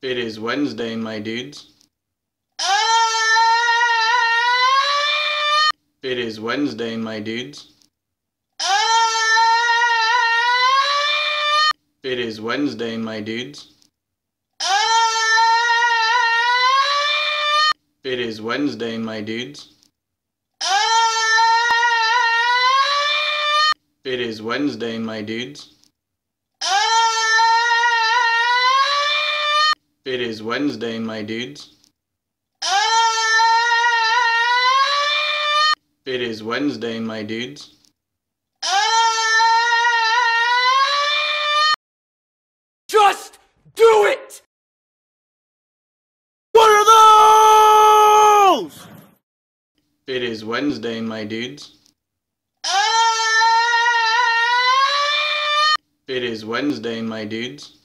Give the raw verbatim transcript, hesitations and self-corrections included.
It is Wednesday, my dudes. It is Wednesday, my dudes. It is Wednesday, my dudes. It is Wednesday, my dudes. It is Wednesday, my dudes. It is Wednesday, my dudes. It is Wednesday, my dudes. Just do it! What are those? It is Wednesday, my dudes. It is Wednesday, my dudes.